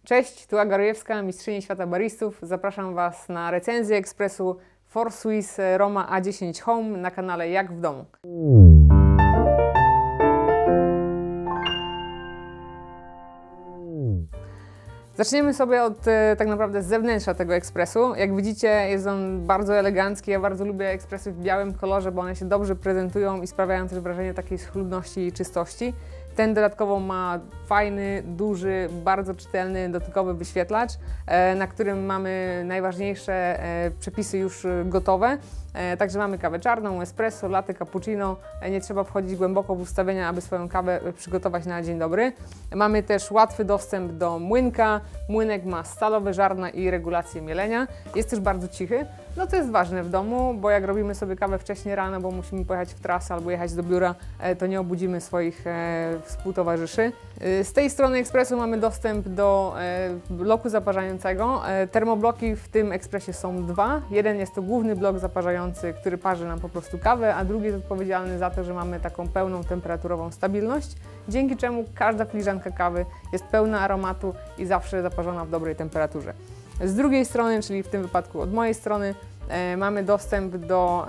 Cześć, tu Aga Rojewska, mistrzyni świata baristów. Zapraszam Was na recenzję ekspresu For Swiss Roma A10 Home na kanale Jak w domu. Zaczniemy sobie od tak naprawdę z zewnętrza tego ekspresu. Jak widzicie, jest on bardzo elegancki. Ja bardzo lubię ekspresy w białym kolorze, bo one się dobrze prezentują i sprawiają też wrażenie takiej schludności i czystości. Ten dodatkowo ma fajny, duży, bardzo czytelny, dotykowy wyświetlacz, na którym mamy najważniejsze przepisy już gotowe. Także mamy kawę czarną, espresso, latte, cappuccino. Nie trzeba wchodzić głęboko w ustawienia, aby swoją kawę przygotować na dzień dobry. Mamy też łatwy dostęp do młynka. Młynek ma stalowe żarna i regulację mielenia. Jest też bardzo cichy. No to jest ważne w domu, bo jak robimy sobie kawę wcześnie rano, bo musimy pojechać w trasę albo jechać do biura, to nie obudzimy swoich współtowarzyszy. Z tej strony ekspresu mamy dostęp do bloku zaparzającego. Termobloki w tym ekspresie są dwa. Jeden jest to główny blok zaparzający, który parzy nam po prostu kawę, a drugi jest odpowiedzialny za to, że mamy taką pełną temperaturową stabilność, dzięki czemu każda filiżanka kawy jest pełna aromatu i zawsze zaparzona w dobrej temperaturze. Z drugiej strony, czyli w tym wypadku od mojej strony, mamy dostęp do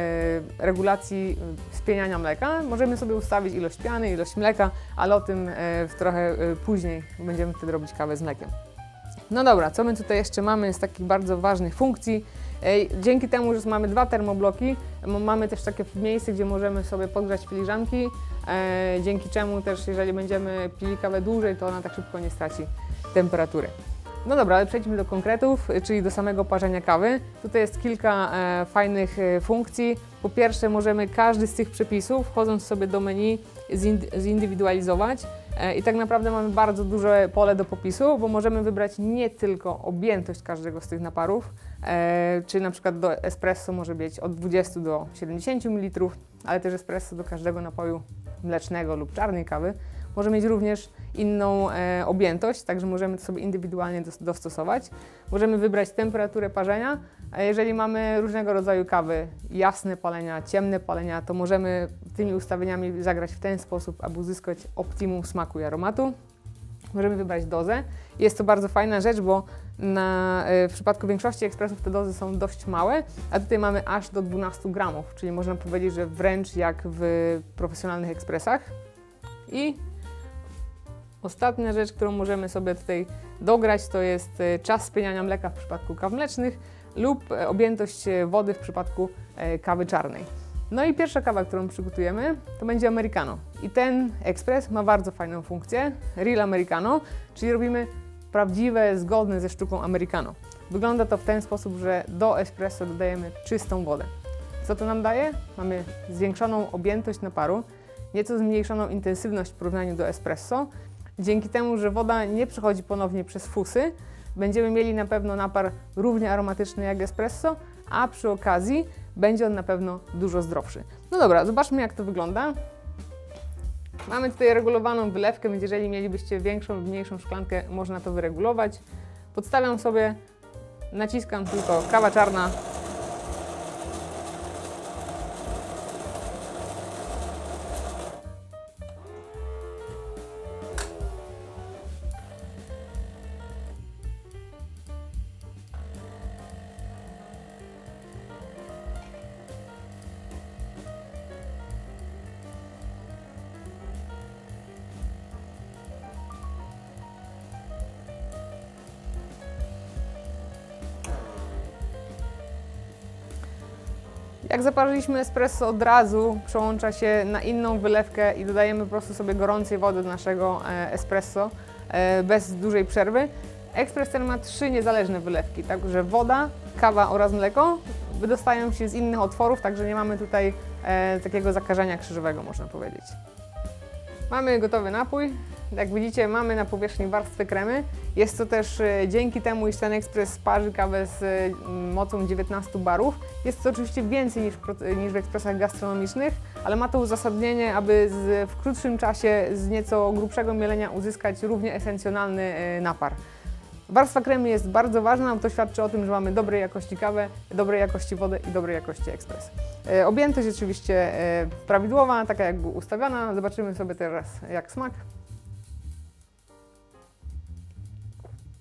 regulacji spieniania mleka. Możemy sobie ustawić ilość piany, ilość mleka, ale o tym trochę później będziemy wtedy robić kawę z mlekiem. No dobra, co my tutaj jeszcze mamy z takich bardzo ważnych funkcji? Dzięki temu, że mamy dwa termobloki, mamy też takie miejsce, gdzie możemy sobie podgrzać filiżanki, dzięki czemu też jeżeli będziemy pili kawę dłużej, to ona tak szybko nie straci temperatury. No dobra, ale przejdźmy do konkretów, czyli do samego parzenia kawy. Tutaj jest kilka fajnych funkcji. Po pierwsze, możemy każdy z tych przepisów, wchodząc sobie do menu, zindywidualizować. I tak naprawdę mamy bardzo duże pole do popisu, bo możemy wybrać nie tylko objętość każdego z tych naparów, czyli na przykład do espresso może być od 20 do 70 ml, ale też espresso do każdego napoju mlecznego lub czarnej kawy. Może mieć również inną objętość, także możemy to sobie indywidualnie dostosować. Możemy wybrać temperaturę parzenia, a jeżeli mamy różnego rodzaju kawy, jasne palenia, ciemne palenia, to możemy tymi ustawieniami zagrać w ten sposób, aby uzyskać optimum smaku i aromatu. Możemy wybrać dozę. Jest to bardzo fajna rzecz, bo w przypadku większości ekspresów te dozy są dość małe, a tutaj mamy aż do 12 gramów, czyli można powiedzieć, że wręcz jak w profesjonalnych ekspresach. I ostatnia rzecz, którą możemy sobie tutaj dograć, to jest czas spieniania mleka w przypadku kaw mlecznych lub objętość wody w przypadku kawy czarnej. No i pierwsza kawa, którą przygotujemy, to będzie Americano. I ten ekspres ma bardzo fajną funkcję, Real Americano, czyli robimy prawdziwe, zgodne ze sztuką Americano. Wygląda to w ten sposób, że do espresso dodajemy czystą wodę. Co to nam daje? Mamy zwiększoną objętość naparu, nieco zmniejszoną intensywność w porównaniu do espresso. Dzięki temu, że woda nie przechodzi ponownie przez fusy, będziemy mieli na pewno napar równie aromatyczny jak espresso, a przy okazji będzie on na pewno dużo zdrowszy. No dobra, zobaczmy jak to wygląda. Mamy tutaj regulowaną wylewkę, więc jeżeli mielibyście większą lub mniejszą szklankę, można to wyregulować. Podstawiam sobie, naciskam tylko kawa czarna. Jak zaparzyliśmy espresso, od razu przełącza się na inną wylewkę i dodajemy po prostu sobie gorącej wody do naszego espresso bez dużej przerwy. Ekspres ten ma 3 niezależne wylewki, także woda, kawa oraz mleko wydostają się z innych otworów, także nie mamy tutaj takiego zakażenia krzyżowego, można powiedzieć. Mamy gotowy napój. Jak widzicie, mamy na powierzchni warstwę kremy. Jest to też dzięki temu, iż ten ekspres parzy kawę z mocą 19 barów. Jest to oczywiście więcej niż w ekspresach gastronomicznych, ale ma to uzasadnienie, aby w krótszym czasie z nieco grubszego mielenia uzyskać równie esencjonalny napar. Warstwa kremy jest bardzo ważna, bo to świadczy o tym, że mamy dobrej jakości kawę, dobrej jakości wodę i dobrej jakości ekspres. Objętość oczywiście prawidłowa, taka jak była ustawiona. Zobaczymy sobie teraz jak smak.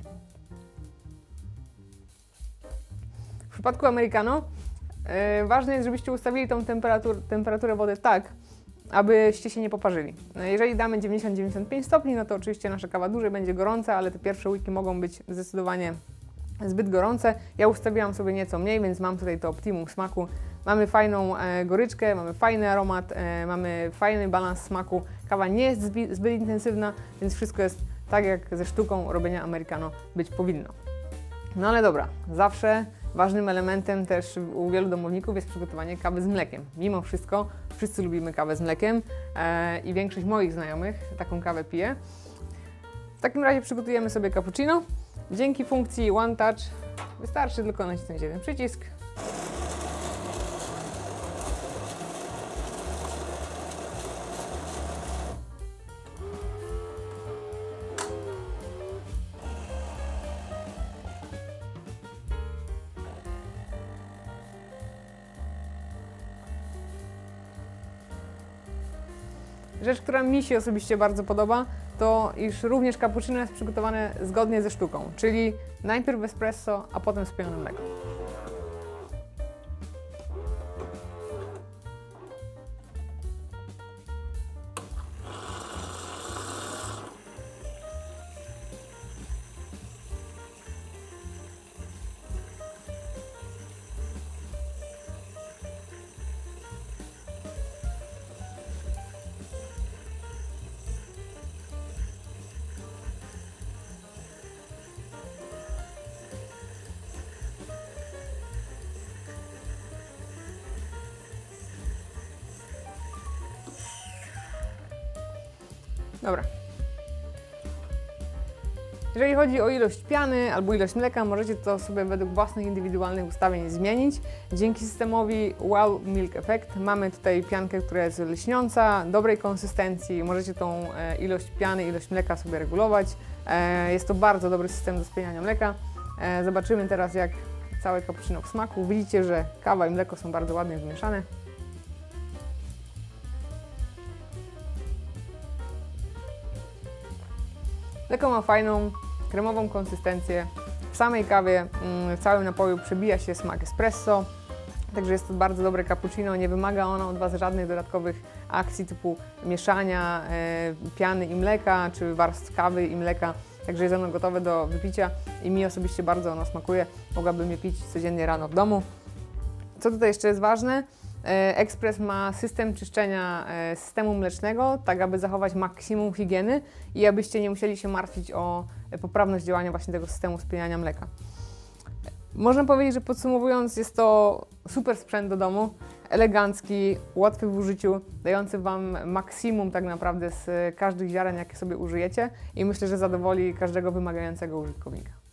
przypadku americano ważne jest, żebyście ustawili tą temperaturę wody tak, abyście się nie poparzyli. Jeżeli damy 90-95 stopni, no to oczywiście nasza kawa dłużej będzie gorąca, ale te pierwsze łyki mogą być zdecydowanie zbyt gorące. Ja ustawiłam sobie nieco mniej, więc mam tutaj to optimum smaku. Mamy fajną goryczkę, mamy fajny aromat, mamy fajny balans smaku. Kawa nie jest zbyt intensywna, więc wszystko jest tak, jak ze sztuką robienia americano być powinno. No ale dobra, zawsze ważnym elementem też u wielu domowników jest przygotowanie kawy z mlekiem. Mimo wszystko wszyscy lubimy kawę z mlekiem i większość moich znajomych taką kawę pije. W takim razie przygotujemy sobie cappuccino. Dzięki funkcji One Touch wystarczy tylko nacisnąć jeden przycisk. Rzecz, która mi się osobiście bardzo podoba, to iż również cappuccino jest przygotowane zgodnie ze sztuką, czyli najpierw espresso, a potem spienione mleko. Dobra. Jeżeli chodzi o ilość piany albo ilość mleka, możecie to sobie według własnych indywidualnych ustawień zmienić. Dzięki systemowi Wow Milk Effect mamy tutaj piankę, która jest lśniąca, dobrej konsystencji. Możecie tą ilość piany, ilość mleka sobie regulować. Jest to bardzo dobry system do spieniania mleka. Zobaczymy teraz, jak całe cappuccino w smaku. Widzicie, że kawa i mleko są bardzo ładnie wymieszane. Mleko ma fajną, kremową konsystencję. W samej kawie, w całym napoju przebija się smak espresso. Także jest to bardzo dobre cappuccino. Nie wymaga ono od Was żadnych dodatkowych akcji typu mieszania piany i mleka, czy warstw kawy i mleka. Także jest ono gotowe do wypicia i mi osobiście bardzo ono smakuje. Mogłabym je pić codziennie rano w domu. Co tutaj jeszcze jest ważne? Express ma system czyszczenia systemu mlecznego, tak aby zachować maksimum higieny i abyście nie musieli się martwić o poprawność działania właśnie tego systemu spieniania mleka. Można powiedzieć, że podsumowując, jest to super sprzęt do domu, elegancki, łatwy w użyciu, dający Wam maksimum tak naprawdę z każdych ziaren, jakie sobie użyjecie i myślę, że zadowoli każdego wymagającego użytkownika.